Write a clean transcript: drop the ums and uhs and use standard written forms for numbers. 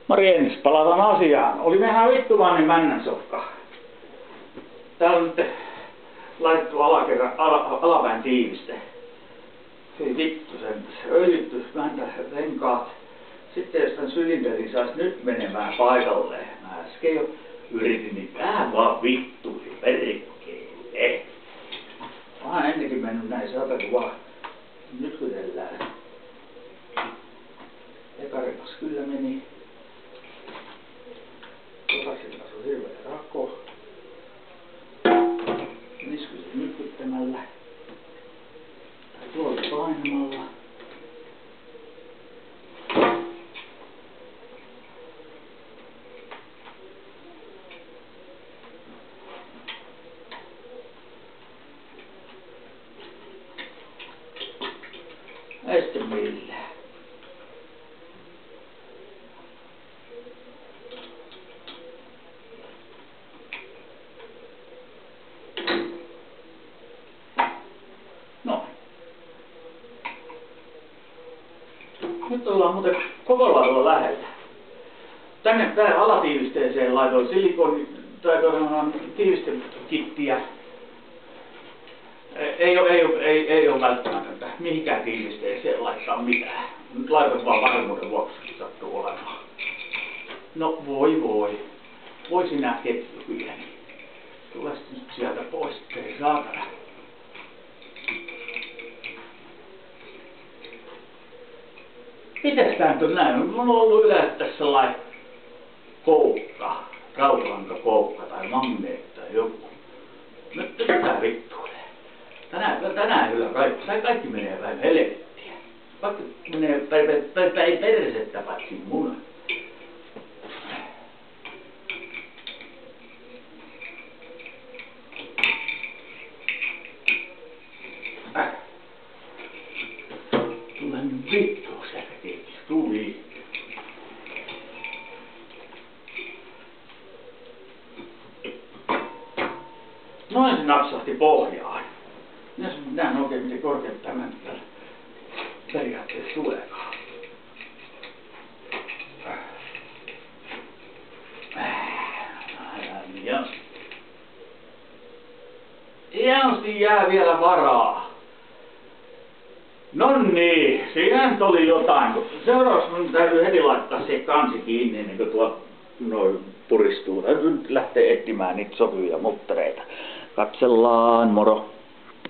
Morjens, palataan asiaan. Oli mehän vittuvainen männänsofka. Täällä on nyt laitettu alapäin tiiviste. Hei vittu sen, öljytty renkaat. Sitten jos tän sylinterin sais nyt menemään paikalleen. Mä äsken jo yritin, niin vähän vaan vittuili perkkeelle. Mä oon ennenkin mennyt näin kun vaan nytkytellään. Eka rengas kyllä meni. Totakin taas on hirveä rako. Niskuset nytkyttämällä. Tai tuolta painamalla. Ei sitten millään. No. Nyt ollaan muuten koko lailla lähellä. Tänne alatiivisteeseen laitoin silikoni tai tiivistekittiä. Ei ole välttämätöntä mihinkään tiivisteeseen laittaa mitään. Nyt laitan vaan varmuuden vuoksi, kun sattuu olemaan. No voi. Voi sinä ketju pieni. Tule nyt sieltä pois, ei saatana. Mites tää nyt on näin? Mulla on ollut yleensä tässä sellainen koukka, rautalankakoukka tai magneetti tai joku. Nyt tää vittuilee. Tänään kyllä kaikki menee vähän helvettiä. Vaikka menee päin persettä paitsi muna. Tule nyt vittu sieltä keittis, tuli. Noin se napsahti pohjaan. Näen oikein miten korkealle tämän periaatteessa tuleekaan. Hienosti jää vielä varaa. Nonnii, siinä nyt oli jotain. Seuraavaksi minun täytyy heti laittaa se kansi kiinni ennen kuin tuo noin puristuu. Täytyy nyt lähteä etsimään niitä sopivia muttereita. Katsellaan, moro.